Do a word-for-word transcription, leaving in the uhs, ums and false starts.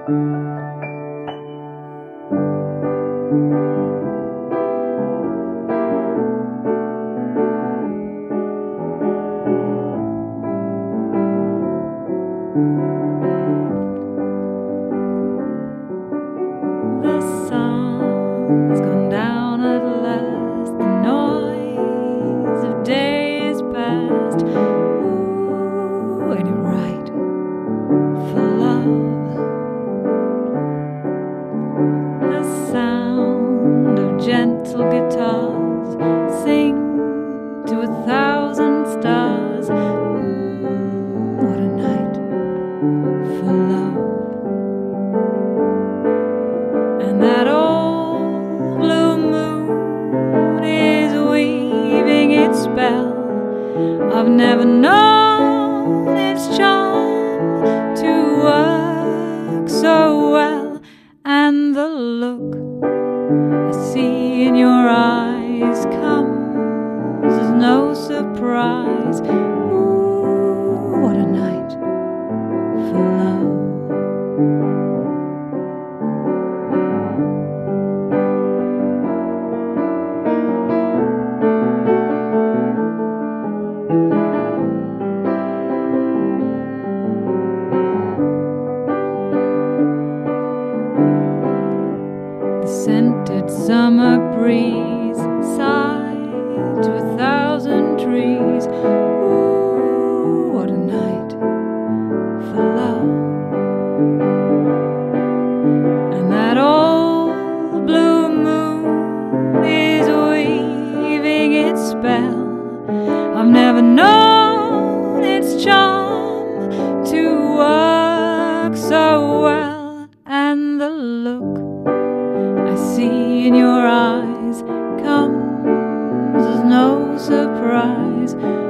The sun's gone down at last, the noise of day is past. Ooh, ain't it right for love? The sound of gentle guitars sing to a thousand stars. Mm, what a night for love. And that old blue moon is weaving its spell. I've never known its charm to work so well. And the look I see in your eyes comes as no surprise. Ooh, what a night for love. The scented summer breeze sighed to a thousand trees. Ooh, what a night for love. And that old blue moon is weaving its spell. I've never known its charm to work so well. And the look I see in your eyes comes as no surprise.